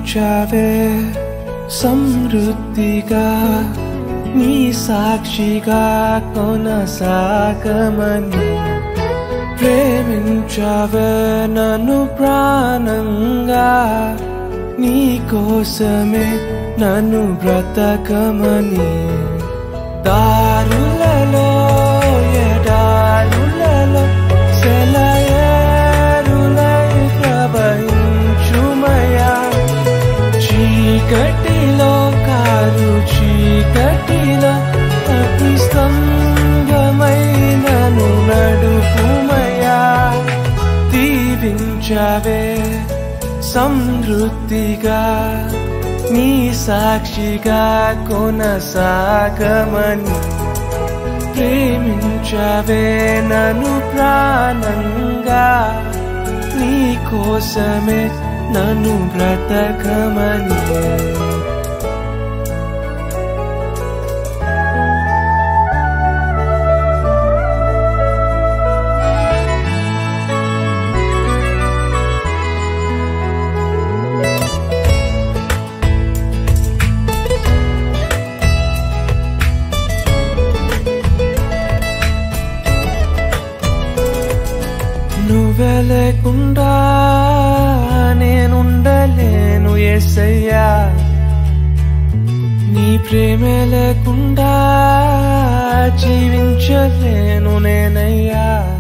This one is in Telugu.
దీవించావే సమృద్ధిగా నీ సాక్షిగా కొనసాగమని ప్రేమించావే నన్ను ప్రాణంగా నీ కోసమే నన్ను బ్రతకమని దారులలో ఎడారులలో సెలయేరులై ప్రవహించుమయా చీకటిలో కారు చీకటిలో అతి స్తంభమై నన్ను నడుపుమయా దీవించావే సమృద్ధిగా నీ సాక్షిగా కొనసాగమని ప్రేమించావే నన్ను ప్రాణంగా నీ కోసమే నన్ను బ్రతకమని నువ్వే లేకుండా నేనుండలేను యేసయ్యా నీ ప్రేమే లేకుండా జీవించలేను నేనయ్యా